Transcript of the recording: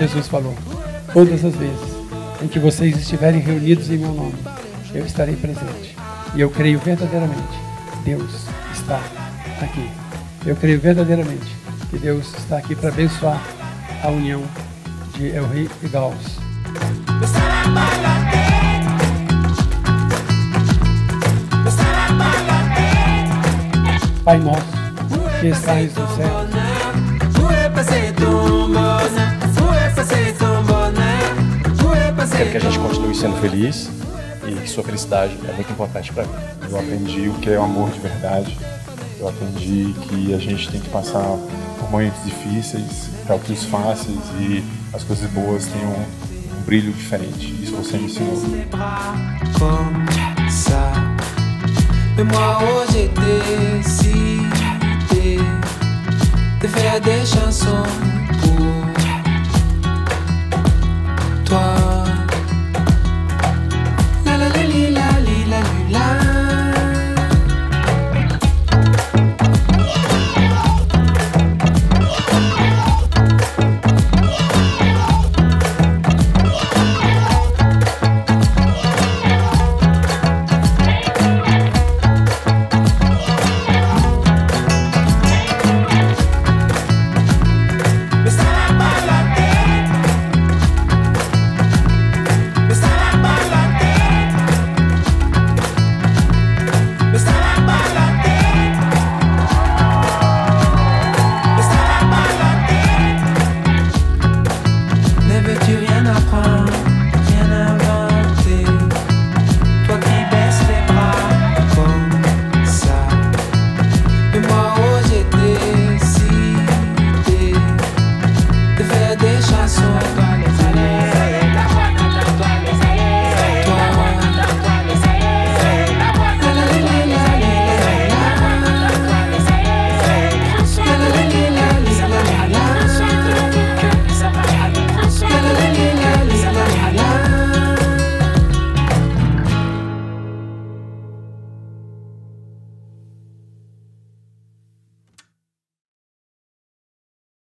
Jesus falou: todas as vezes em que vocês estiverem reunidos em meu nome, eu estarei presente. E eu creio verdadeiramente que Deus está aqui. Eu creio verdadeiramente que Deus está aqui para abençoar a união de El Rey e Gauss. Pai nosso, que estais no céu, quero que a gente continue sendo feliz e que sua felicidade é muito importante para mim. Eu aprendi o que é o amor de verdade. Eu aprendi que a gente tem que passar por momentos difíceis para que os fáceis e as coisas boas tenham um brilho diferente. Isso você me ensinou. Mais moi oh j'ai décidé de faire des chansons